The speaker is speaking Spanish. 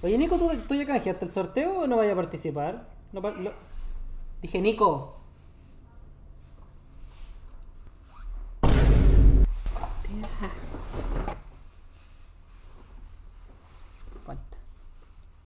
Oye, Nico, ¿tú ya canjeaste el sorteo o no vayas a participar? No, dije, Nico.